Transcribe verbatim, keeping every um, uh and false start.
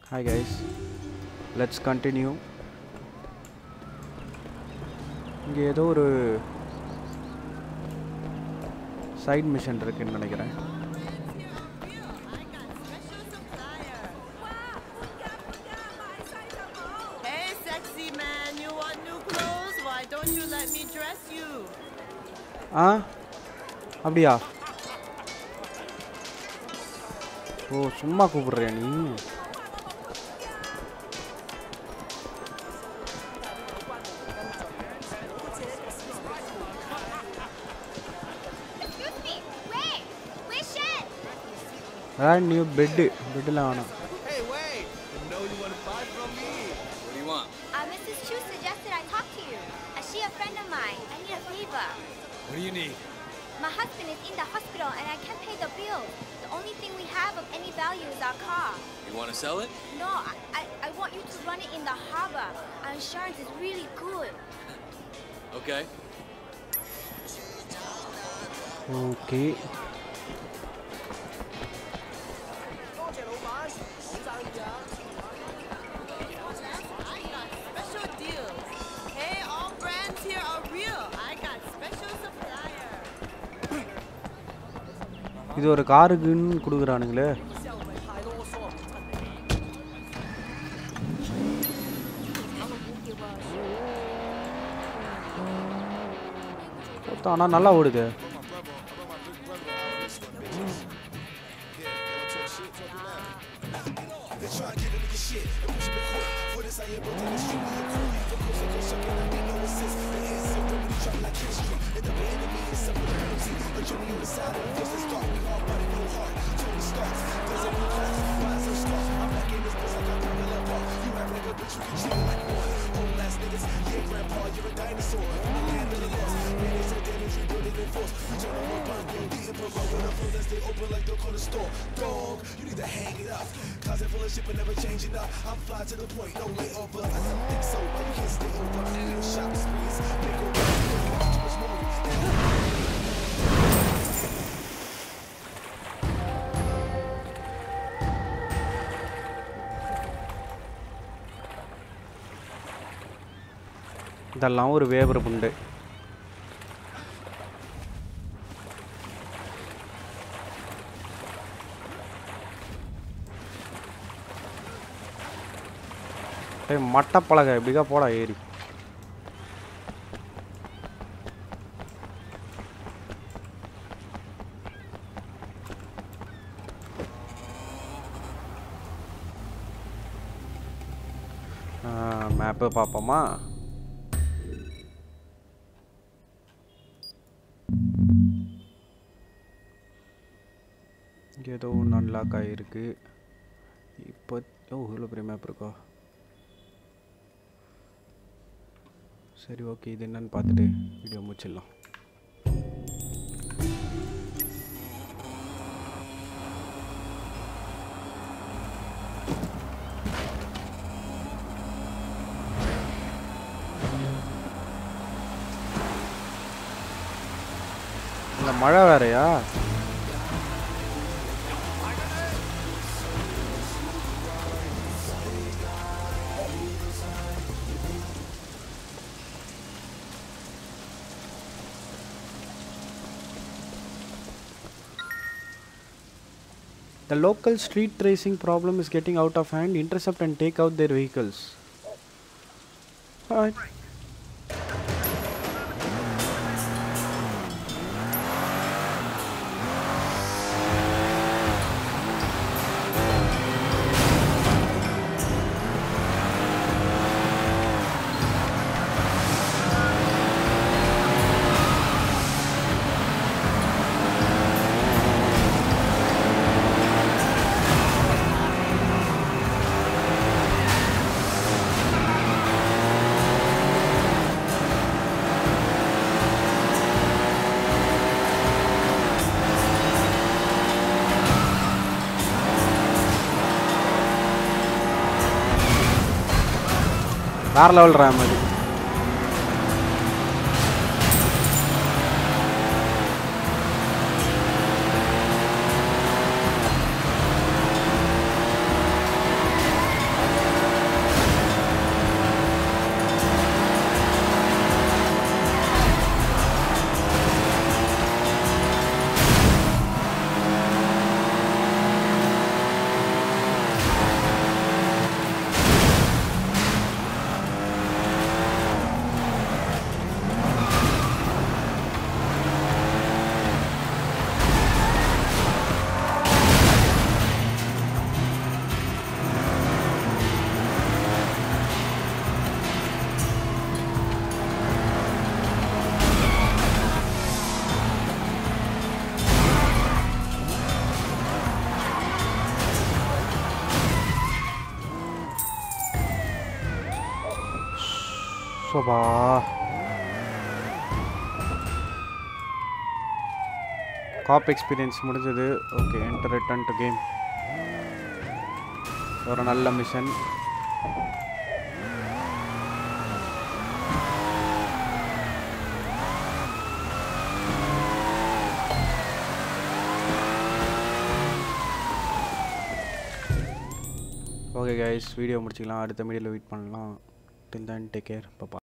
Hi guys, let's continue. இங்கே ஏதோ ஒரு சைட் மிஷன் இருக்குன்னு நினைக்கிறேன். Hey sexy man, you want new clothes? Why don't you let me dress you? ஆ அப்படியா? ஓ சும்மா கூப்பிடுறியா நீ? Excuse me, wait, Wei Shen. Brand new bed, bed la ana. Hey, wait! You know you want to buy from me. What do you want? Uh, Missus Chu suggested I talk to you. Uh, she a friend of mine. I need a favor. What do you need? My husband is in the hospital and I can't pay the bill. The only thing we have of any value is our car. You want to sell it? No, I, I, I want you to run it in the harbor. Our insurance is really good. Okay. Okay. Special deals. Hey, all brands here are real. I got special supplier. இது ஒரு காருக்குன்னு கொடுக்குறானுங்களே. ஆனால் நல்லா ஓடுது. இதெல்லாம் ஒரு வேவர புண்டு. ஏய் மட்டப்பலகை எப்படிக்கா போடா ஏறி. மேப்பு பார்ப்போமா? ஏதோ ஒன்று அன்லாக் ஆகிருக்கு இப்போ. ஓ இவ்வளோ பெரிய மேப் இருக்கா? சரி ஓகே, இது என்னன்னு பார்த்துட்டு வீடியோ முடிச்சிடலாம். இந்த மழை வேறையா? The local street racing problem is getting out of hand. Intercept and take out their vehicles. Alright. வேற லெவல் ரேம் அது. சோபா காப் எக்ஸ்பீரியன்ஸ் முடிஞ்சது. Okay enter return to game. ஒரு நல்ல மிஷன். ஓகே கைஸ் வீடியோ முடிச்சிக்கலாம். அடுத்த வீடியோவில் வெயிட் பண்ணலாம். Till then take care. பாய்.